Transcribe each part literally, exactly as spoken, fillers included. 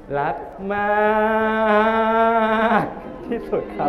รักมากที่สุดครับ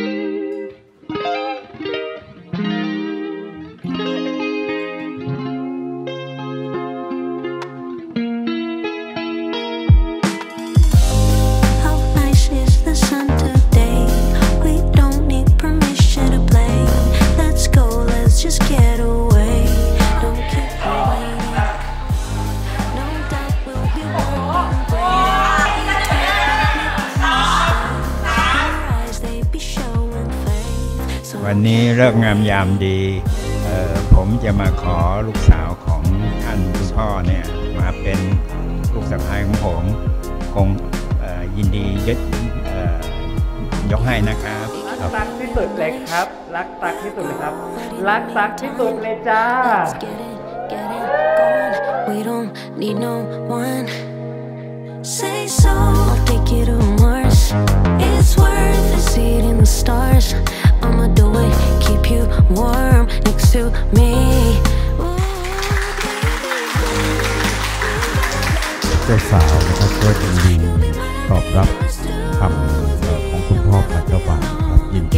วันนี้เลิกงามยามดีผมจะมาขอลูกสาวของท่านคุณพ่อเนี่ยมาเป็นลูกสะใภ้ของผมคงยินดียึดยกให้นะครับรักตักที่สุดเลยครับรักตักที่สุดเลยครับรักตักที่สุดเลยจ้า We don't need no one say so I'll take you to Mars it's worth the seat in the stars I'ma do it keep you warm next to me เจ้าสาวนะครับก็ยินดีตอบรับคำของคุณพ่อฝ่ายเจ้าบ่าวครับยินดี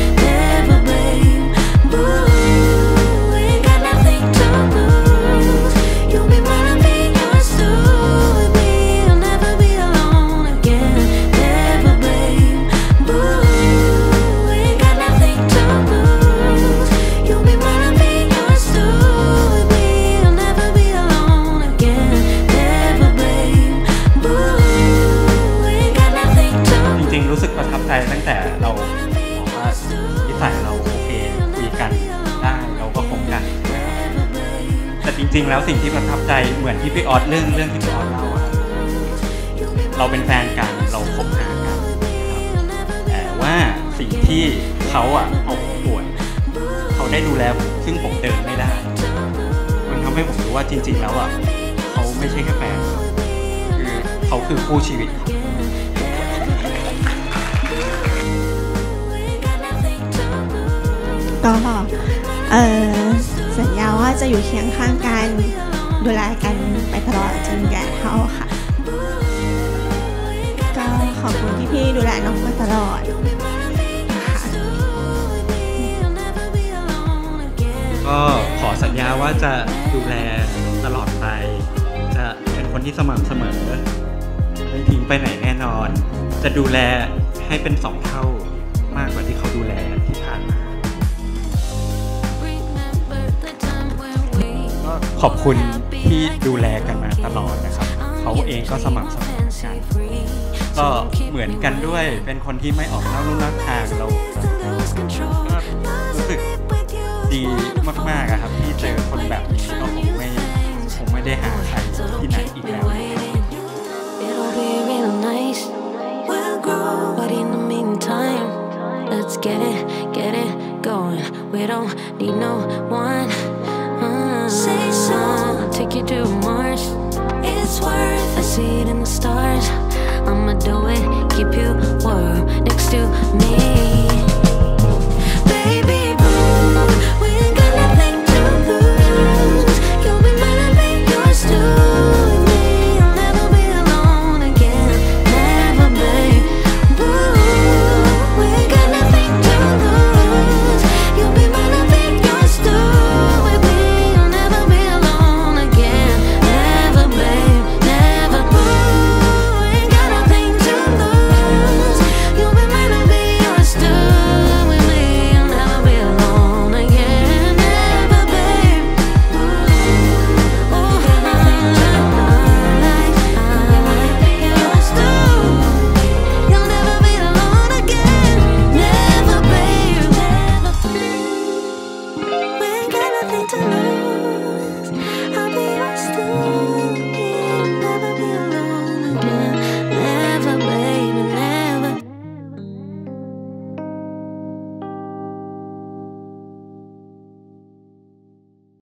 ตั้งแต่เราบอกว่านิสัยเราโอเคคุยกันได้เราก็คบกันแต่จริงๆแล้วสิ่งที่ประทับใจเหมือนที่พี่ออสเรื่องเรื่องที่พี่ออสเล่าเราเป็นแฟนกันเราคบหากันแต่ว่าสิ่งที่เขาอ่ะเอาป่วยเขาได้ดูแลผมซึ่งผมเดินไม่ได้มันทำให้ผมรู้ว่าจริงๆแล้วอ่ะเขาไม่ใช่แค่แฟนคือเขาคือคู่ชีวิตก็สัญญาว่าจะอยู่เคียงข้างกันดูแลกันไปตลอดจนแก่เฒ่าค่ะก็ขอบคุณที่พี่ดูแลน้องมาตลอดนะคะก็ขอสัญญาว่าจะดูแลตลอดไปจะเป็นคนที่สม่ำเสมอไม่ทิ้งไปไหนแน่นอนจะดูแลให้เป็นสองเท่ามากกว่าที่เขาดูแลที่ผ่านมาขอบคุณที่ดูแลกันมาตลอดนะครับเขาเองก็สม่ำเสมอกันก็เหมือนกันด้วยเป็นคนที่ไม่ออกนอกลู่นอกทางเราก็รู้สึกดีมากๆครับที่เจอคนแบบนี้ก็คงไม่คงไม่ได้หาใครที่ไหนอีกแล้วLet's get it, get it going. We don't need no one. Say so, take you to Mars. It's worth a seat in the stars. I'ma do it, keep you warm next to me.